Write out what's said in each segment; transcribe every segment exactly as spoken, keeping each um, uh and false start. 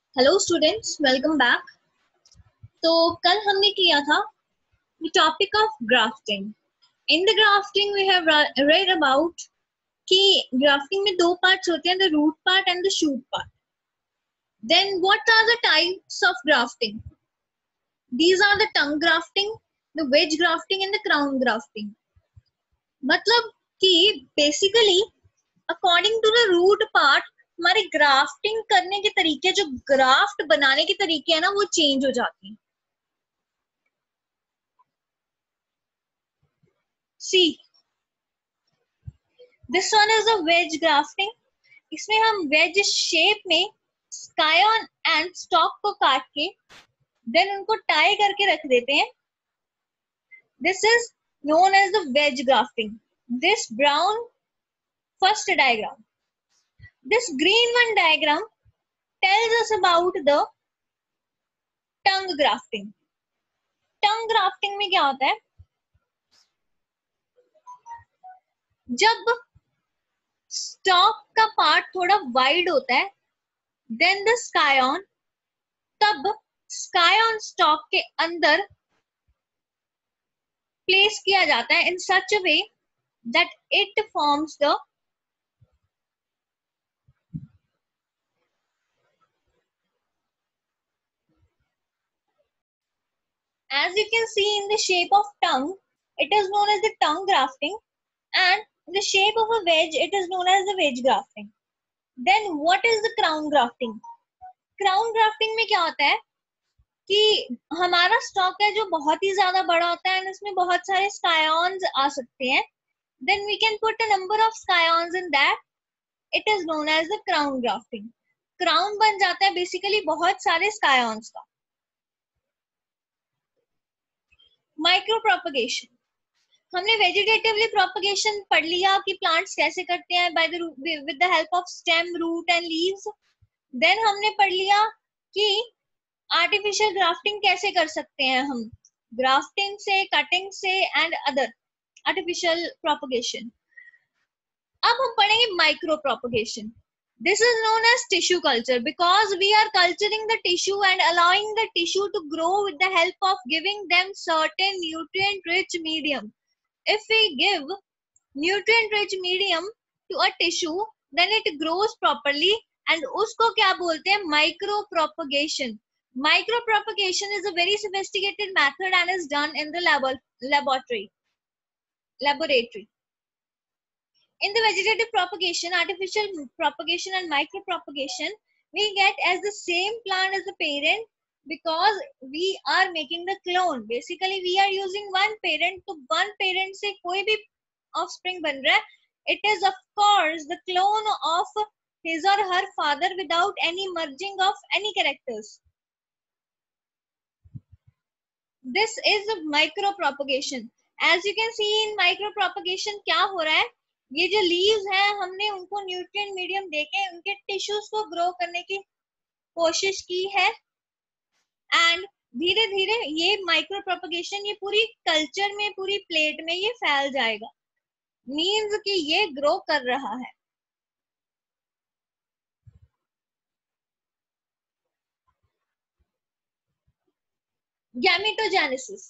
Hello students, welcome back. तो कल हमने किया था the topic of grafting. In the grafting we have read about कि ग्राफ्टिंग में दो पार्ट्स होते हैं, the root part and the shoot part. Then what are the types of grafting? These are the tongue grafting, the wedge grafting and the crown grafting. मतलब कि basically according to the root part हमारे grafting करने के तरीके, जो graft बनाने के तरीके हैं ना, वो चेंज हो जाते हैं। See this one is a wedge grafting. इसमें हम वेज शेप में स्कायन एंड स्टॉक को काट के देन उनको टाई करके रख देते हैं। This is known as the wedge grafting. This brown first diagram, this green one diagram tells us about the tongue grafting. tongue grafting में क्या होता है? जब स्टॉक का पार्ट थोड़ा वाइड होता है, देन द स्कायन, तब स्कायन स्टॉक के अंदर प्लेस किया जाता है in such a way that it forms the as you can see in the shape of tongue, it is known as the tongue grafting, and in the shape of a wedge it is known as the wedge grafting. Then what is the crown grafting? Crown grafting में क्या होता है कि हमारा stock है जो बहुत ही ज्यादा बड़ा होता है एंड इसमें बहुत सारे स्कायॉन्स आ सकते हैं। Then we can put a number of scions in that, it is known as the crown grafting. Crown बन जाता है बेसिकली बहुत सारे स्कायॉन्स का। माइक्रो प्रोपगेशन, हमने वेजिटेटिवली प्रोपगेशन पढ़ लिया कि प्लांट्स कैसे करते हैं by the with the help of stem, root and leaves. Then हमने पढ़ लिया कि आर्टिफिशियल ग्राफ्टिंग कैसे कर सकते हैं हम, ग्राफ्टिंग से, कटिंग से एंड अदर आर्टिफिशियल प्रोपगेशन। अब हम पढ़ेंगे micro propagation. This is known as tissue culture because we are culturing the tissue and allowing the tissue to grow with the help of giving them certain nutrient rich medium. If we give nutrient rich medium to a tissue then it grows properly and उसको क्या बोलते हैं? Micro propagation. Micro propagation is a very sophisticated method and is done in the labo laboratory. Laboratory. In the vegetative propagation, artificial propagation and micro propagation, we get as the same plant as the parent because we are making the clone. Basically, we are using one parent. तो one parent से कोई भी offspring बन रहा है, it is of course the clone of his or her father without any merging of any characters. This is a micro propagation. As you can see in micro propagation क्या हो रहा है, ये जो लीव्स हैं हमने उनको न्यूट्रिएंट मीडियम देके उनके टिश्यूज को ग्रो करने की कोशिश की है एंड धीरे धीरे ये माइक्रो प्रोपगेशन ये पूरी कल्चर में, पूरी प्लेट में ये फैल जाएगा। मीन्स कि ये ग्रो कर रहा है। गैमेटोजेनेसिस,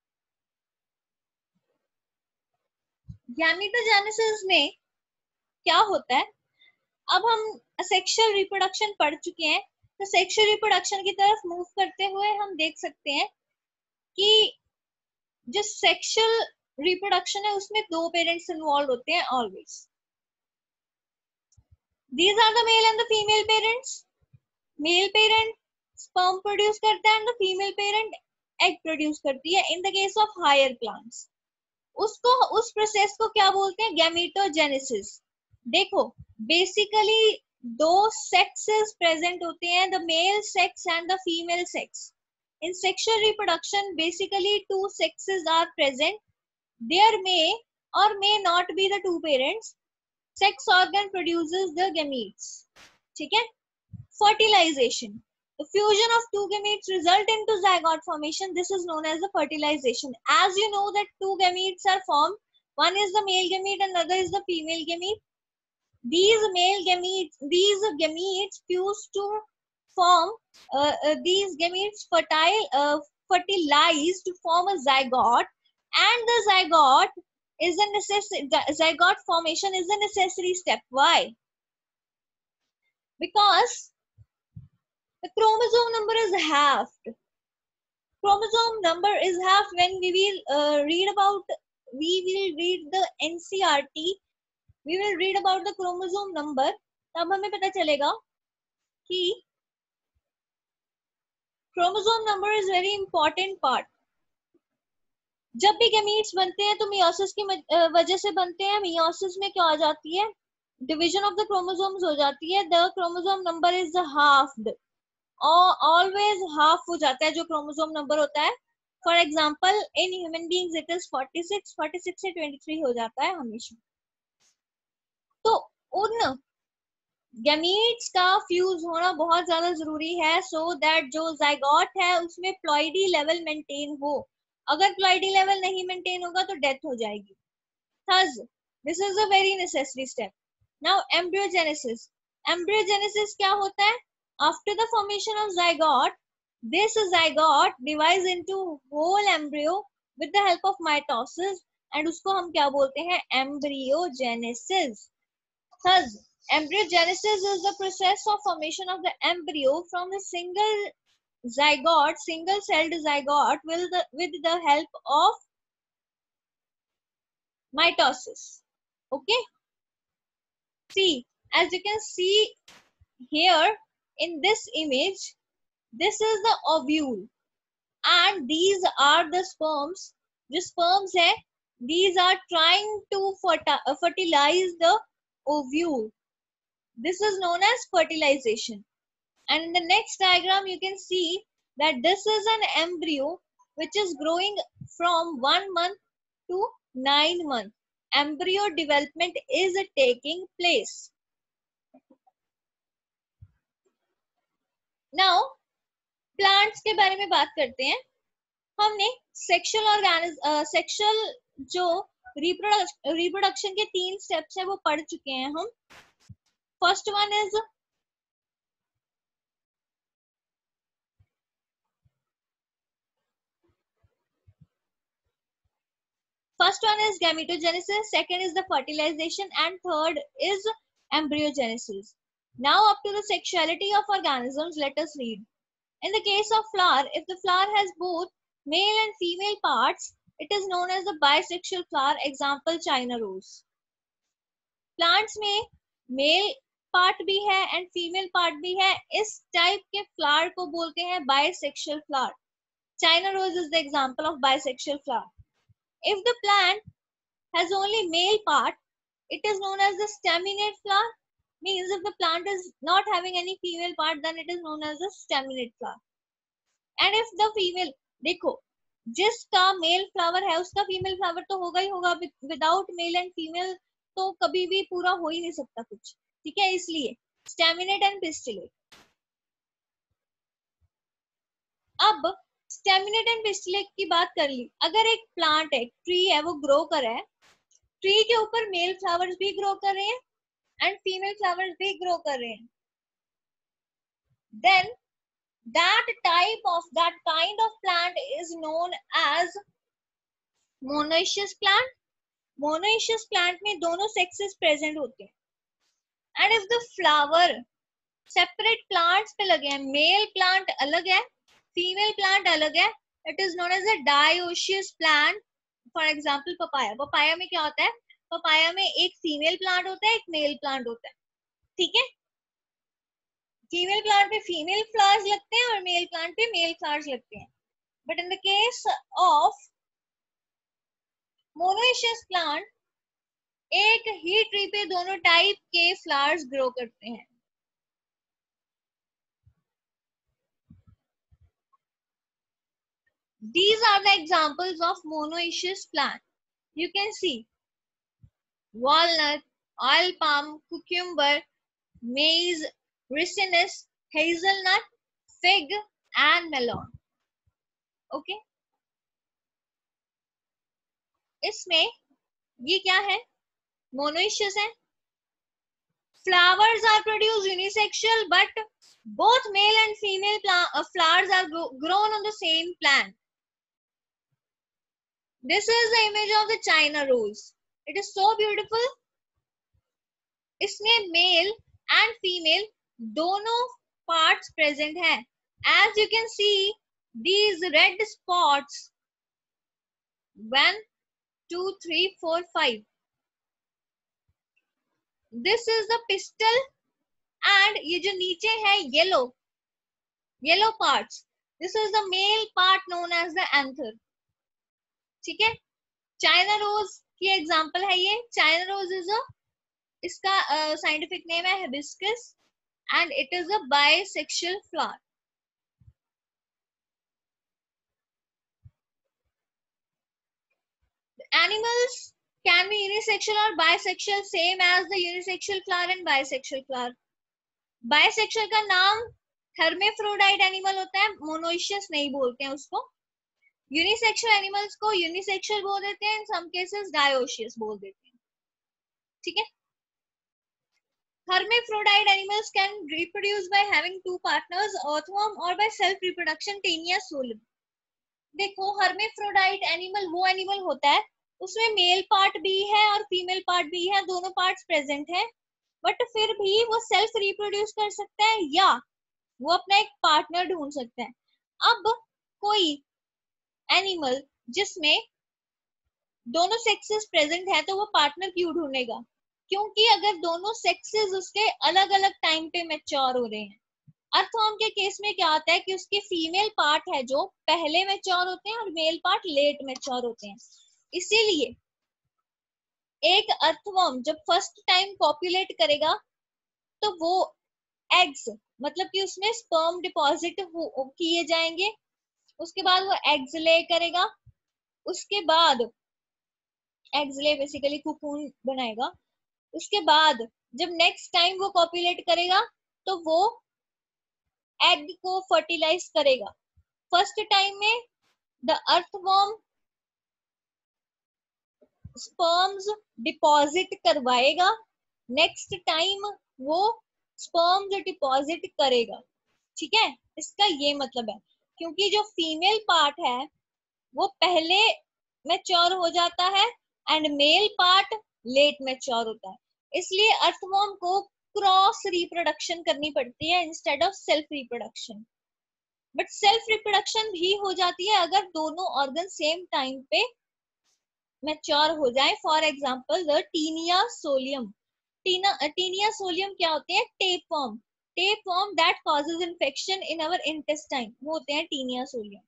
गैमेटोजेनेसिस में क्या होता है? अब हम सेक्सुअल रिप्रोडक्शन पढ़ चुके हैं, तो सेक्सुअल रिप्रोडक्शन की तरफ मूव करते हुए हम देख सकते हैं कि जो सेक्सुअल रिप्रोडक्शन है उसमें दो पेरेंट्स इन्वॉल्व होते हैं always. These are the male and the female parents. Male parent sperm produce करता है and the female parent egg produce करती है in the case of higher plants. उसको, उस प्रोसेस को क्या बोलते हैं? गैमेटोजेनेसिस। देखो बेसिकली दो सेक्सेस प्रेजेंट होते हैं, the male sex and the female sex. In sexual reproduction, basically two sexes are present. There may or may not be the two parents. Sex organ produces the gametes. ठीक है? Fertilization. The fusion of two gametes result into zygote formation. This is known as the fertilization. As you know that two gametes are formed. One is the male gamete and another is the female gamete. These male gametes, these gametes fuse to form uh, uh, these gametes fertile uh, fertilize to form a zygote, and the zygote is a necessary zygote formation is a necessary step. Why? Because the chromosome number is halved. Chromosome number is halved when we will uh, read about we will read the N C R T, we will read about the chromosome number. तब हमें पता चलेगा कि chromosome number is very important part. जब भी gametes बनते हैं तो meiosis की वजह से बनते हैं. meiosis में क्या हो जाती है? Division of the chromosomes हो जाती है. The chromosome number is halved. Always half हो जाता है जो chromosome number होता है. For example, in human beings it is forty-six. forty-six से twenty-three हो जाता है हमेशा. तो उन गैमीट्स का फ्यूज होना बहुत ज्यादा जरूरी है, सो so दैट जो जाइगोट है उसमें प्लॉइडी लेवल मेंटेन हो. अगर प्लॉइडी लेवल नहीं मेंटेन होगा तो डेथ हो जाएगी. Thus, this is a very necessary step. Now, embryogenesis. Embryogenesis क्या होता है? After the formation of zygote, this zygote divides into whole embryo with the help of mitosis, and उसको हम क्या बोलते हैं? Embryogenesis. Thus, embryogenesis is the process of formation of the embryo from the single zygote, single-celled zygote, with the, with the help of mitosis. Okay. See, as you can see here in this image, this is the ovule, and these are the sperms. The sperms hai, these are trying to fertilize the ovule. This is known as fertilization. And in the next diagram, you can see that this is an embryo which is growing from one month to nine months. Embryo development is taking place. Now, plants के बारे में बात करते हैं. हमने sexual organism, sexual जो reproduction के तीन steps हैं वो पढ़ चुके हैं हम. First one is First one is gametogenesis, second is the fertilization, and third is embryogenesis. Now up to the sexuality of organisms, let us read. In the case of flower, if the flower has both male and female parts, it is known as the bisexual flower. Example, China rose. Plants में male part भी है and female part भी है. इस type के flower को बोलते हैं bisexual flower. China rose is the example of bisexual flower. If the plant has only male part, it is known as the staminate flower. Means if the plant is not having any female part, then it is known as the staminate flower. And if the female, देखो, जिसका male flower है उसका female flower तो होगा ही होगा. Without male and female तो कभी भी पूरा हो ही नहीं सकता कुछ. ठीक है, इसलिए staminate and pistillate. अब स्टेमिनेट एंड पिस्टिलेट की बात कर ली. अगर एक प्लांट है, ट्री है, वो ग्रो कर रहा है, ट्री के ऊपर मेल फ्लावर्स भी ग्रो कर रहे हैं एंड फीमेल फ्लावर्स भी ग्रो कर रहे हैं, then that type of that kind of plant is known as monoecious plant. Monoecious plant में दोनों सेक्सेस प्रेजेंट होते हैं. And if the flower separate plants पे लगे हैं, मेल प्लांट अलग है, फीमेल प्लांट अलग है, it is known as a dioecious plant. For example papaya. Papaya में क्या होता है? पपाया में एक फीमेल प्लांट होता है, एक मेल प्लांट होता है. ठीक है, फीमेल प्लांट पे फीमेल फ्लावर्स लगते हैं और मेल प्लांट पे मेल फ्लावर्स लगते हैं. But in the case of monoecious plant, एक ही ट्री पे दोनों टाइप के फ्लावर्स ग्रो करते हैं. These are the examples of monoecious plant. You can see walnut, oil palm, cucumber, maize, ricinus, hazelnut, fig and melon. Okay. इसमें ये क्या है? मोनोइशियस है. Flowers are produced unisexual, but both male and female uh, flowers are grown on the same plant. This is the image of the China rose. It is so beautiful. इसमें male and female दोनों parts present हैं. As you can see, these red spots, one, two, three, four, five. This is the pistil, and ये जो नीचे है yellow, yellow parts. This is the male part known as the anther. ठीक है? China rose की example है ये. China rose is a, इसका uh, scientific name है hibiscus, and it is a bisexual flower. Animals can be unisexual or bisexual, same as the unisexual flower and bisexual flower. Bisexual का नाम hermaphrodite animal होता है, monoecious नहीं बोलते हैं उसको. Unisexual animals को unisexual बोल देते हैं, in some cases dioecious बोल देते हैं. ठीक है? Hermaphrodite animals can reproduce by having two partners, earthworm, or by self reproduction, Taenia solium. देखो, hermaphrodite animal वो animal होता है उसमें मेल पार्ट भी है और फीमेल पार्ट भी है, दोनों पार्ट्स प्रेजेंट है, बट फिर भी वो सेल्फ रिप्रोड्यूस कर सकता है या वो अपना एक पार्टनर ढूंढ सकता है. अब कोई एनिमल जिसमें दोनों सेक्सेस प्रेजेंट है तो वो पार्टनर क्यों ढूंढेगा? क्योंकि अगर दोनों सेक्सेस उसके अलग अलग टाइम पे मैच्योर हो रहे हैं. अर्थवर्म के केस में क्या होता है कि उसके फीमेल पार्ट है जो पहले मैच्योर होते हैं और मेल पार्ट लेट मैच्योर होते हैं. इसीलिए एक अर्थवर्म जब फर्स्ट टाइम पॉपुलेट करेगा तो वो एग्स, मतलब कि उसमें स्पर्म डिपॉजिट किए जाएंगे, उसके बाद वो एग्स ले करेगा, उसके बाद एग्स ले बेसिकली कोकून बनाएगा, उसके बाद जब नेक्स्ट टाइम वो पॉपुलेट करेगा तो वो एग को फर्टिलाइज करेगा. फर्स्ट टाइम में द अर्थवर्म स्पर्म्स डिपॉजिट करवाएगा, नेक्स्ट टाइम वो स्पर्म्स डिपॉजिट करेगा. ठीक है? इसका ये मतलब है क्योंकि जो फीमेल पार्ट है वो पहले मैच्योर हो जाता है and male part late mature होता है, इसलिए अर्थवर्म को क्रॉस रिप्रोडक्शन करनी पड़ती है instead of self reproduction. But self reproduction भी हो जाती है अगर दोनों ऑर्गन सेम टाइम पे मैच्योर हो जाए. For example the taenia solium. Taenia taenia solium क्या होते हैं? Tapeworm. Tapeworm that causes infection in our intestine, वो होते हैं taenia solium.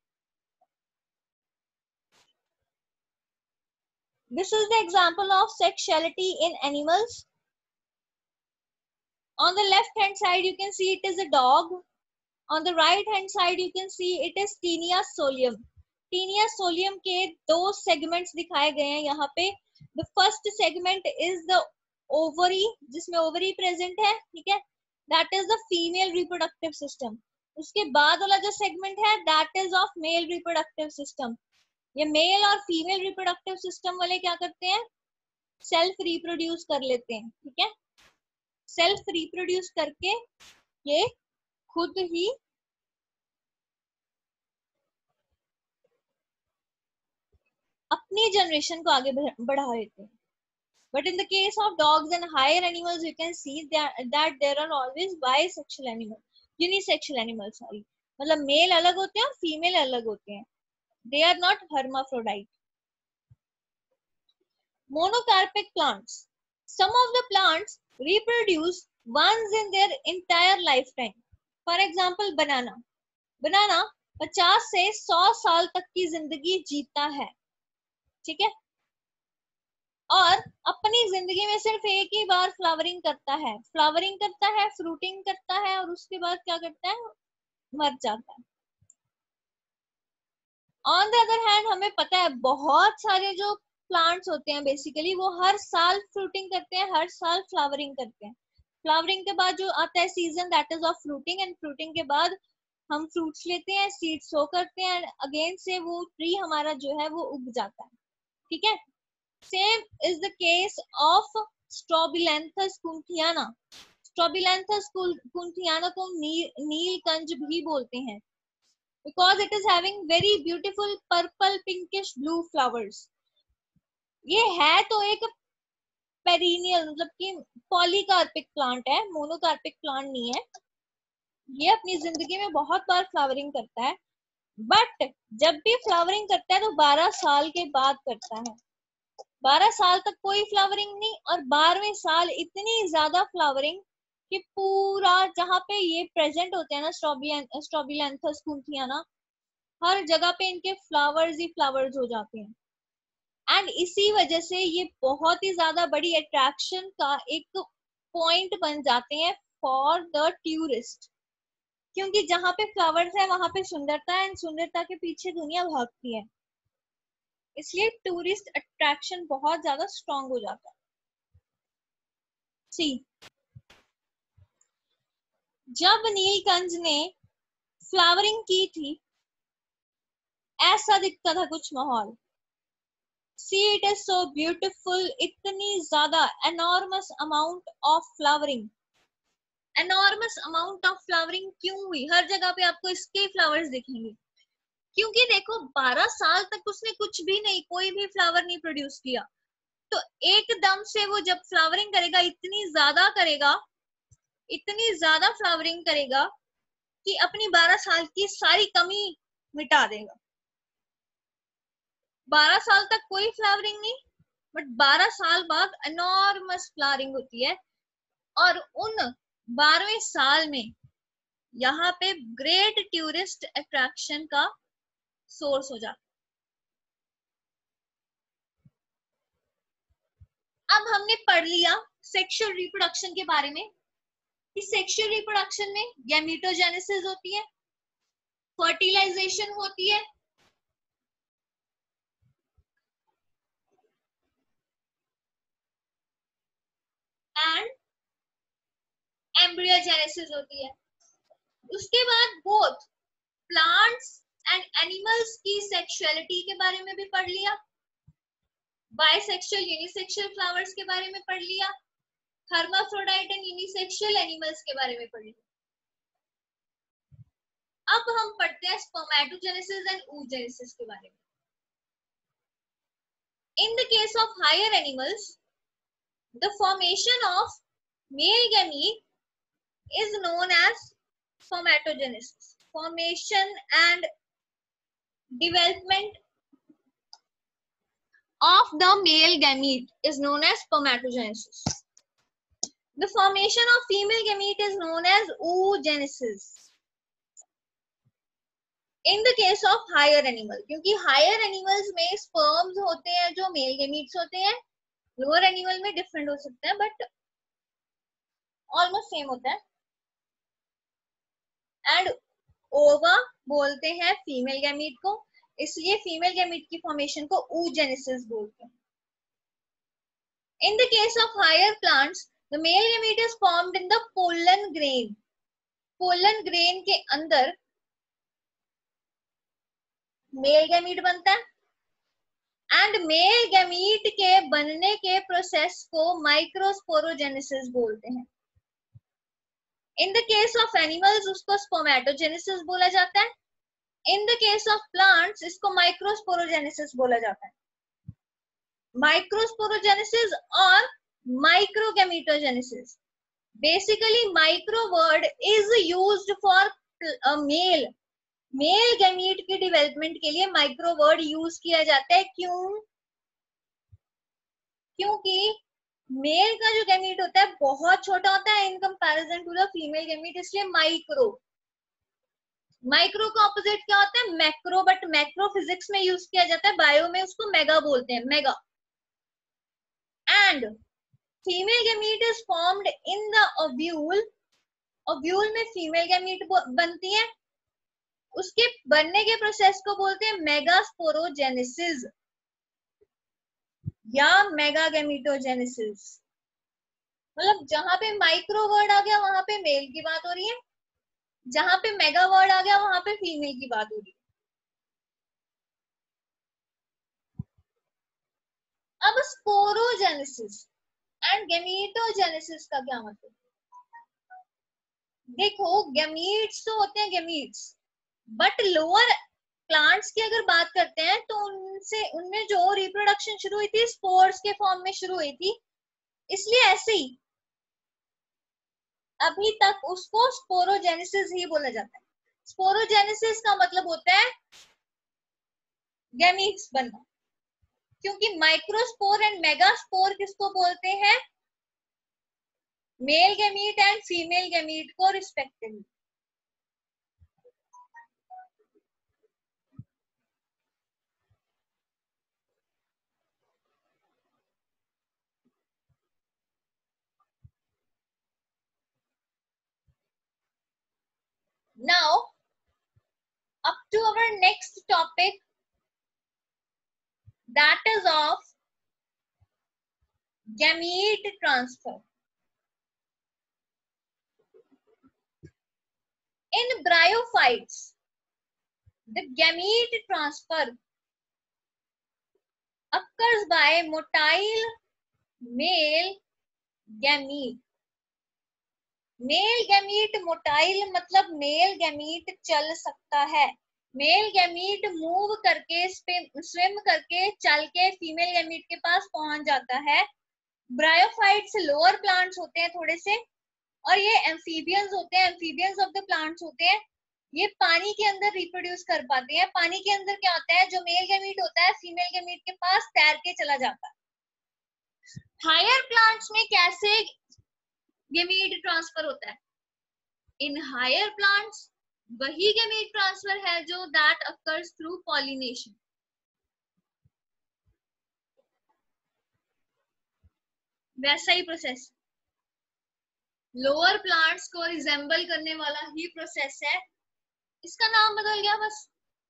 This is the example of sexuality in animals. On the left hand side you can see it is a dog. On the right hand side you can see it is Taenia solium. Taenia solium के दो segments दिखाए गए हैं यहाँ पे. The first segment is the ovary, जिसमें ovary present है, ठीक है? That is the female reproductive system. उसके बाद वाला जो segment है that is of male reproductive system. ये मेल और फीमेल रिप्रोडक्टिव सिस्टम वाले क्या करते हैं? सेल्फ रिप्रोड्यूस कर लेते हैं. ठीक है? सेल्फ रिप्रोड्यूस करके ये खुद ही अपनी जनरेशन को आगे बढ़ा देते हैं. But in the case of dogs and higher animals you can see that there are always bisexual animal, unisexual animal, sorry, मतलब मेल अलग होते हैं और फीमेल अलग होते हैं. They are not hermaphrodite. Monocarpic plants. Some of the plants reproduce once in their entire lifetime. For example, banana. Banana पचास से सौ साल तक की जिंदगी जीता है. ठीक है? और अपनी जिंदगी में सिर्फ एक ही बार फ्लावरिंग करता है. फ्लावरिंग करता है, फ्रूटिंग करता है और उसके बाद क्या करता है? मर जाता है. ऑन द अदर हैंड हमें पता है बहुत सारे जो प्लांट्स होते हैं बेसिकली वो हर साल फ्रूटिंग करते हैं, हर साल फ्लावरिंग करते हैं. फ्लावरिंग के बाद जो आता है season that is of fruiting, and fruiting के बाद हम फ्रूट्स लेते हैं, सीड सो करते हैं, अगेन से वो ट्री हमारा जो है वो उग जाता है. ठीक है? Same is the case of strobilanthes kunthiana. Strobilanthes kunthiana को नी, नीलकंज भी बोलते हैं because it is having very beautiful purple pinkish blue flowers. ये है तो एक पेरिनियल मतलब कि पॉलीकार्पिक प्लांट है, मोनोकार्पिक प्लांट नहीं है। ये अपनी जिंदगी में बहुत बार फ्लावरिंग करता है, बट जब भी फ्लावरिंग करता है तो बारह साल के बाद करता है। बारह साल तक कोई फ्लावरिंग नहीं, और बारहवें साल इतनी ज्यादा फ्लावरिंग कि पूरा जहाँ पे ये प्रेजेंट होते हैं ना स्ट्रॉबिलैंथस कुंथियाना, हर जगह पे इनके फ्लावर्स ही फ्लावर्स हो जाते हैं। एंड इसी वजह से ये बहुत ही ज्यादा बड़ी अट्रैक्शन का एक पॉइंट बन जाते हैं फॉर द टूरिस्ट, क्योंकि जहाँ पे फ्लावर्स है वहां पे सुंदरता है, एंड सुंदरता के पीछे दुनिया भागती है, इसलिए टूरिस्ट अट्रैक्शन बहुत ज्यादा स्ट्रॉन्ग हो जाता है। सी, जब नीलकंठ ने फ्लावरिंग की थी ऐसा दिखता था कुछ माहौल। See, it is so beautiful, इतनी ज्यादा enormous amount of flowering, enormous amount of flowering क्यों हुई? हर जगह पे आपको इसके फ्लावर्स दिखेंगे, क्योंकि देखो बारह साल तक उसने कुछ भी नहीं, कोई भी फ्लावर नहीं प्रोड्यूस किया, तो एकदम से वो जब फ्लावरिंग करेगा इतनी ज्यादा करेगा, इतनी ज्यादा फ्लावरिंग करेगा कि अपनी बारह साल की सारी कमी मिटा देगा। बारह साल तक कोई फ्लावरिंग नहीं, बट बारह साल बाद एनॉर्मस फ्लावरिंग होती है, और उन बारहवें साल में यहाँ पे ग्रेट टूरिस्ट अट्रैक्शन का सोर्स हो जाता। अब हमने पढ़ लिया सेक्सुअल रिप्रोडक्शन के बारे में कि सेक्सुअल रिप्रोडक्शन में गैमीटोजेनेसिस होती है, फर्टिलाइजेशन होती है, एंड एम्ब्रियोजेनेसिस होती है। उसके बाद बोथ प्लांट्स एंड एनिमल्स की सेक्सुअलिटी के बारे में भी पढ़ लिया, बाइसेक्सुअल यूनिसेक्सुअल फ्लावर्स के बारे में पढ़ लिया, हर्माफ्रोडाइट एंड यूनिसेक्सुअल एनिमल्स के बारे में पढ़ लिया। अब हम पढ़ते हैं स्पर्मेटोजेनेसिस एंड oogenesis के बारे में। In the case of higher animals, the formation of male gamete is known as spermatogenesis. Formation and development of the male gamete is known as spermatogenesis. The formation of female gamete is known as oogenesis. In the case of higher animal, क्योंकि higher animals में sperms होते हैं जो male gametes होते हैं, lower animal में different हो सकते हैं but almost same होता है, and ova बोलते हैं female gamete को, इसलिए female gamete की formation को oogenesis बोलते हैं. In the case of higher plants, the male gamete is formed in the pollen grain. pollen grain के अंदर मेल गैमीट बनता है, एंड मेल गैमीट के बनने के प्रोसेस को माइक्रोस्पोरोजेनेसिस बोलते हैं. In the case of animals उसको स्पर्मेटोजेनेसिस बोला जाता है, in the case of plants इसको माइक्रोस्पोरोजेनेसिस बोला जाता है. माइक्रोस्पोरोजेनेसिस और microgametogenesis, basically micro word is used for male male gamete की डेवलपमेंट के लिए माइक्रो वर्ड यूज किया जाता है. क्यों? क्योंकि मेल का जो गैमीट होता है बहुत छोटा होता है in comparison to the female gamete, इसलिए माइक्रो. माइक्रो का ऑपोजिट क्या होता है? मैक्रो, बट मैक्रो फिजिक्स में यूज किया जाता है, बायो में उसको मेगा बोलते हैं, mega. And female gamete is formed in the ovule. Ovule में फीमेल गैमीट बनती है, उसके बनने के प्रोसेस को बोलते हैं मेगास्पोरोजेनेसिस या मेगागैमीटोजेनेसिस. मतलब जहां पे माइक्रो वर्ड आ गया वहां पे मेल की बात हो रही है, जहां पे मेगा वर्ड आ गया वहां पे फीमेल की बात हो रही है. अब स्पोरोजेनेसिस, एंड गैमीटोजेनेसिस का क्या मतलब? देखो गैमीट्स तो होते हैं गैमीट्स, बट लोअर प्लांट्स की अगर बात करते हैं तो उनसे उनमें जो रिप्रोडक्शन शुरू हुई थी स्पोर्स के फॉर्म में शुरू हुई थी, इसलिए ऐसे ही अभी तक उसको स्पोरोजेनेसिस ही बोला जाता है। स्पोरोजेनेसिस का मतलब होता है गैमीट्स बनना, क्योंकि माइक्रोस्पोर एंड मेगास्पोर किसको बोलते हैं? Male gamete and female gamete को respectively. Now up to our next topic, that is of gamete transfer. In bryophytes, the gamete transfer occurs by motile male gamete. Male gamete motile मतलब male gamete चल सकता है, male gamete move करके swim करके चल के female gamete के पास पहुंच जाता है। ब्रायोफाइट्स लोअर प्लांट्स होते हैं थोड़े से, और ये एम्फीबियंस होते हैं, एम्फीबियंस ऑफ द प्लांट्स होते हैं, ये पानी के अंदर रिप्रोड्यूस कर पाते हैं। पानी के अंदर क्या होता है, जो मेल गैमीट होता है फीमेल गैमीट के पास तैर के चला जाता है। हायर प्लांट्स में कैसे गैमीट ट्रांसफर होता है? इन हायर प्लांट्स वही गैमीट ट्रांसफर है जो दैट अकर्स थ्रू पॉलिनेशन। वैसा ही प्रोसेस लोअर प्लांट्स को रिजेंबल करने वाला ही प्रोसेस है, इसका नाम बदल गया बस,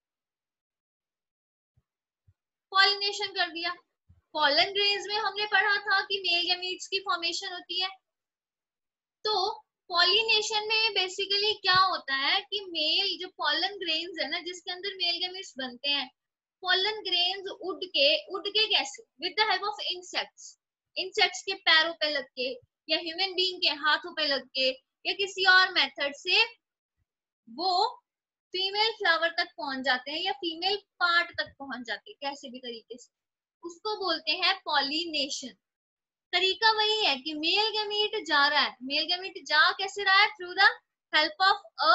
पॉलिनेशन कर दिया। पॉलन ग्रेन्स में हमने पढ़ा था कि मेल गैमीट्स की फॉर्मेशन होती है, तो पॉलिनेशन में बेसिकली क्या होता है कि मेल जो पॉलन ग्रेन्स है ना जिसके अंदर मेल गैमीट्स बनते हैं, पॉलन ग्रेन्स उड़ के उड़ के कैसे, with the help of insects, insects के पैरों पे लग के या ह्यूमन बीइंग के हाथों पे लग के या किसी और मेथड से वो फीमेल फ्लावर तक पहुंच जाते हैं या फीमेल पार्ट तक पहुंच जाते हैं, कैसे भी तरीके से, उसको बोलते हैं पॉलिनेशन। तरीका वही है कि मेल गैमीट जा रहा है, मेल गैमीट जा कैसे रहा है, through the help of a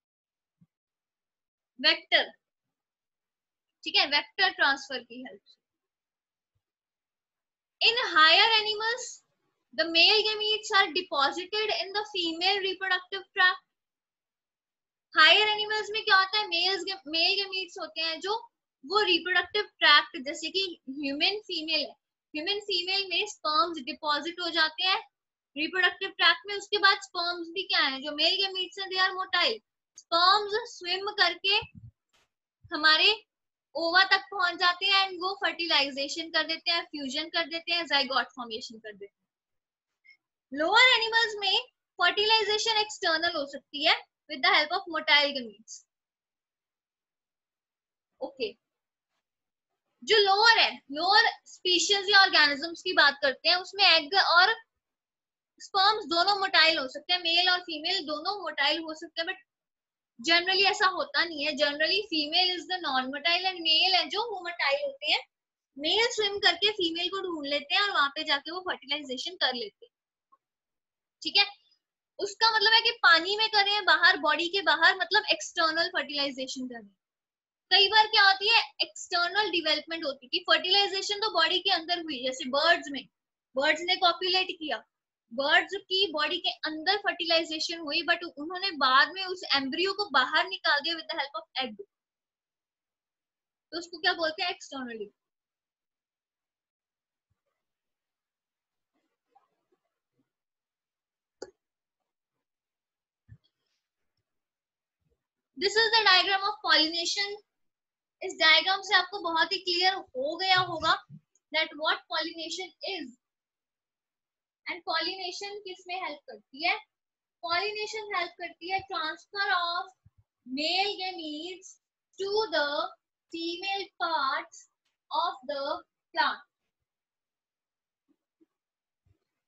vector, ठीक है, वेक्टर ट्रांसफर की हेल्प से। In higher animals, the male gametes are deposited in the female reproductive tract. Higher animals में क्या होता है, मेल्स मेल गैमीट्स होते हैं जो वो रिप्रोडक्टिव ट्रैक्ट, जैसे कि ह्यूमन फीमेल है, ह्यूमन फीमेल में स्पर्म्स डिपॉजिट हो जाते हैं रिप्रोडक्टिव ट्रैक्ट में। उसके बाद स्पर्म्स भी क्या है, जो मेल गैमीट्स हैं they are motile, sperms swim करके हमारे ओवा तक पहुंच जाते हैं एंड वो फर्टिलाइजेशन कर देते हैं, फ्यूजन कर देते हैं, जाइगोट फॉर्मेशन कर देते हैं। लोअर एनिमल्स में फर्टिलाइजेशन एक्सटर्नल हो सकती है with the help of motile gametes. Okay, जो लोअर है, लोअर स्पीशीज या ऑर्गेनिजम्स की बात करते हैं, उसमें एग और स्पर्म्स दोनों मोटाइल हो सकते हैं, मेल और फीमेल दोनों मोटाइल हो सकते हैं, बट जनरली ऐसा होता नहीं है। Generally female is the non motile and male है जो वो मोटाइल होते हैं। मेल स्विम करके फीमेल को ढूंढ लेते हैं और वहां पे जाके वो फर्टिलाइजेशन कर लेते हैं, ठीक है। उसका मतलब है कि पानी में करें, बाहर बॉडी के बाहर, मतलब एक्सटर्नल फर्टिलाइजेशन करें। कई बार क्या होती है, एक्सटर्नल डेवलपमेंट होती है कि फर्टिलाइजेशन तो बॉडी के अंदर हुई, जैसे बर्ड्स में, बर्ड्स ने कॉपुलेट किया, बर्ड्स की बॉडी के अंदर फर्टिलाइजेशन हुई, बट उन्होंने बाद में उस एम्ब्रियो को बाहर निकाल दिया with the help of egg, तो उसको क्या बोलते हैं, externally. This is the diagram of pollination. इस डायग्राम से आपको बहुत ही क्लियर हो गया होगा that what pollination is and pollination किस में हेल्प करती है। पॉलिनेशन हेल्प करती है transfer of male gametes to the female parts of the plant.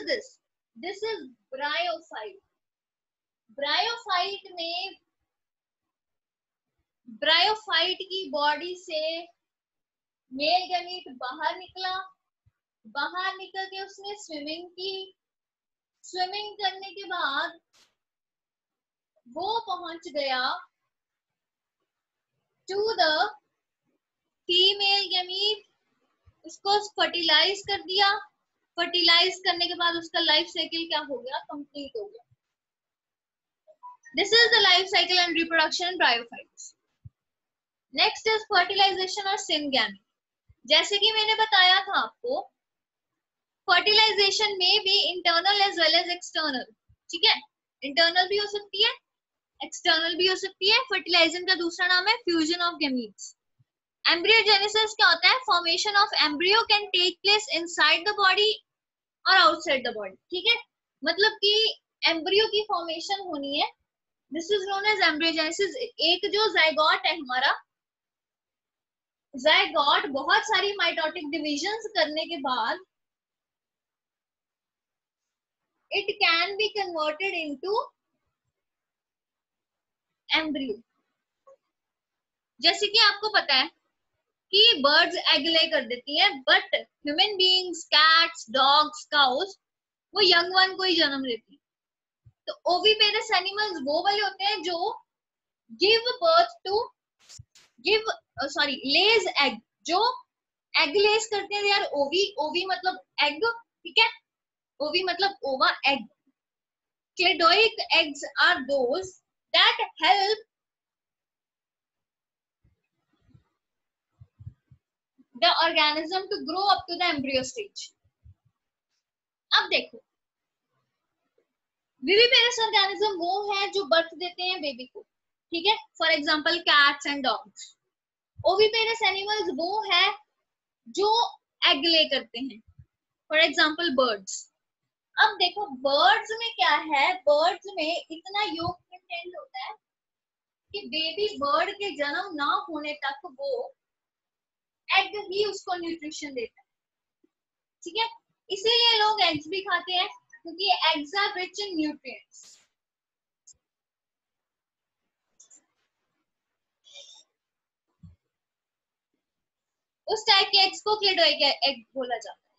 This, this is bryophyte. Bryophyte में ब्रायोफाइट की बॉडी से मेल गैमीट बाहर निकला, बाहर निकल के उसने स्विमिंग की, स्विमिंग करने के बाद वो पहुंच गया टू द फीमेल गैमीट, उसको फर्टिलाइज कर दिया, फर्टिलाइज करने के बाद उसका लाइफ साइकिल क्या हो गया, कंप्लीट हो गया। This is the life cycle and reproduction bryophytes. Next is fertilization और सिनगैमी। जैसे कि मैंने बताया था आपको, फर्टिलाइजेशन में भी internal as well as external, ठीक है, इंटरनल भी हो सकती है, एक्सटर्नल भी हो सकती है। फर्टिलाइजेशन का दूसरा नाम है फ्यूजन ऑफ गैमीट्स। एम्ब्रियोजेनेसिस क्या होता है, formation of embryo can take place inside the body और आउटसाइड द बॉडी, ठीक है, मतलब कि एम्ब्रियो की फॉर्मेशन होनी है, this is known as embryogenesis. एक जो जाइगोट है हमारा, जाइगोट बहुत सारी माइटोटिक डिविजन्स करने के बाद it can be converted into embryo। जैसे कि आपको पता है कि बर्ड्स एग ले कर देती हैं, but human beings, cats, dogs, cows वो यंग वन को ही जन्म देती है। तो ओविपेरस एनिमल्स वो वाले होते हैं जो give birth to give sorry lays egg, जो एग लेस करते हैं, यार ओवी, ओवी मतलब एग, ठीक है, ओवी मतलब ova, egg. Cladoic eggs are those that help the organism to grow up to the embryo stage। अब देखो, विविपेरस ऑर्गेनिज्म वो है जो बर्थ देते हैं बेबी को, ठीक है, for example cats and dogs. Oviparous animals वो है जो एग ले करते हैं, फॉर एग्जांपल बर्ड्स। अब देखो बर्ड्स में क्या है, बर्ड्स में इतना योग कंटेंट होता है कि बेबी बर्ड के जन्म ना होने तक वो एग ही उसको न्यूट्रिशन देता है, ठीक है, इसीलिए लोग एग्स भी खाते हैं क्योंकि eggs are rich in nutrients. उस टाइप के एग्स को क्लेडोइक एग बोला जाता है।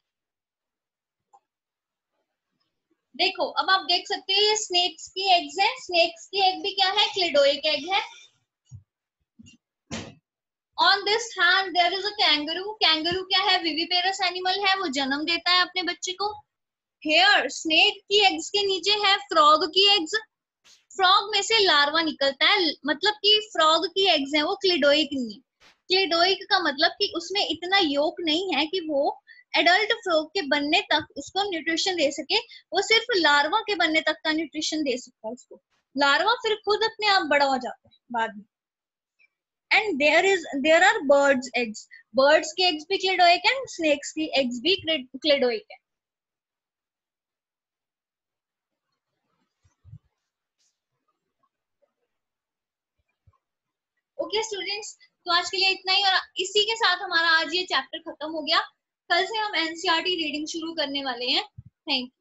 देखो अब आप देख सकते हैं ये स्नेक्स की एग्स है, स्नेक्स की एग भी क्या है, क्लेडोइक एग है। On this hand there is a kangaroo. Kangaroo क्या है, विविपेरस एनिमल है, वो जन्म देता है अपने बच्चे को। हेयर स्नेक की एग्स के नीचे है फ्रॉग की एग्स, फ्रॉग में से लार्वा निकलता है, मतलब कि फ्रॉग की एग्स हैं वो क्लेडोइक नहीं है। क्लेडोइक का मतलब कि उसमें इतना योक नहीं है कि वो एडल्ट फ्रॉग के बनने तक उसको न्यूट्रिशन दे सके, वो सिर्फ लार्वा के बनने तक का न्यूट्रिशन दे सकता है उसको, लार्वा फिर खुद अपने आप बड़ा हो जाता है बाद में। And there is there are birds eggs, birds के एग्स भी क्लेडोइक है, स्नेक्स की एग्स भी क्लेडोइक है। ओके स्टूडेंट्स, तो आज के लिए इतना ही, और इसी के साथ हमारा आज ये चैप्टर खत्म हो गया। कल से हम एनसीईआरटी रीडिंग शुरू करने वाले हैं। Thank you.